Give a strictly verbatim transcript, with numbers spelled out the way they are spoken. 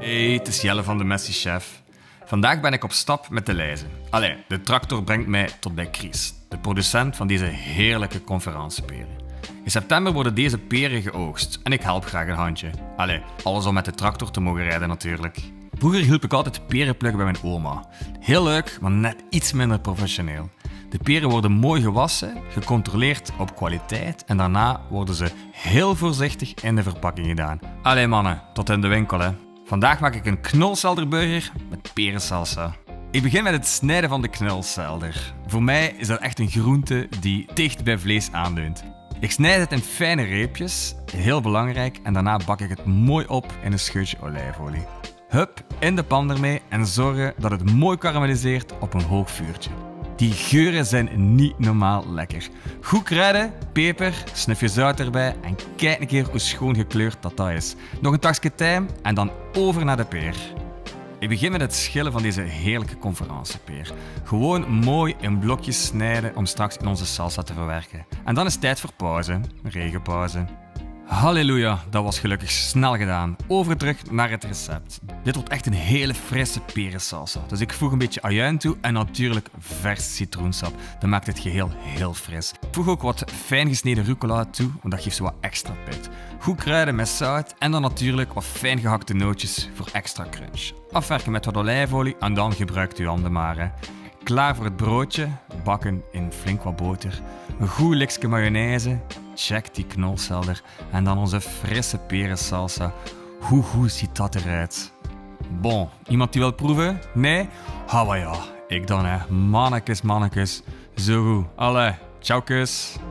Hey, het is Jelle van de Messi Chef. Vandaag ben ik op stap met de lijzen. Allee, de tractor brengt mij tot bij Chris, de producent van deze heerlijke conferentieperen. In september worden deze peren geoogst en ik help graag een handje. Allee, alles om met de tractor te mogen rijden natuurlijk. Vroeger hielp ik altijd peren plukken bij mijn oma. Heel leuk, maar net iets minder professioneel. De peren worden mooi gewassen, gecontroleerd op kwaliteit en daarna worden ze heel voorzichtig in de verpakking gedaan. Allee mannen, tot in de winkel hè. Vandaag maak ik een knolselderburger met perensalsa. Ik begin met het snijden van de knolselder. Voor mij is dat echt een groente die dicht bij vlees aanleunt. Ik snijd het in fijne reepjes, heel belangrijk, en daarna bak ik het mooi op in een scheutje olijfolie. Hup, in de pan ermee en zorgen dat het mooi karamelliseert op een hoog vuurtje. Die geuren zijn niet normaal lekker. Goed kruiden, peper, snufje zout erbij en kijk een keer hoe schoon gekleurd dat dat is. Nog een takje tijm en dan over naar de peer. Ik begin met het schillen van deze heerlijke conferentiepeer. Gewoon mooi in blokjes snijden om straks in onze salsa te verwerken. En dan is het tijd voor pauze, regenpauze. Halleluja, dat was gelukkig snel gedaan. Over terug naar het recept. Dit wordt echt een hele frisse perensalsa. Dus ik voeg een beetje ajuin toe en natuurlijk vers citroensap. Dat maakt het geheel heel fris. Ik voeg ook wat fijn gesneden rucola toe, want dat geeft zo wat extra pit. Goed kruiden met zout en dan natuurlijk wat fijn gehakte nootjes voor extra crunch. Afwerken met wat olijfolie en dan gebruikt u handen maar. Hè. Klaar voor het broodje, bakken in flink wat boter. Een goed likje mayonaise, check die knolselder en dan onze frisse perensalsa. Hoe goed ziet dat eruit? Bon, iemand die wil proeven? Nee? Ha, maar ja, ik dan hè. Mannekes, mannekes. Zo goed. Allee, ciao kus.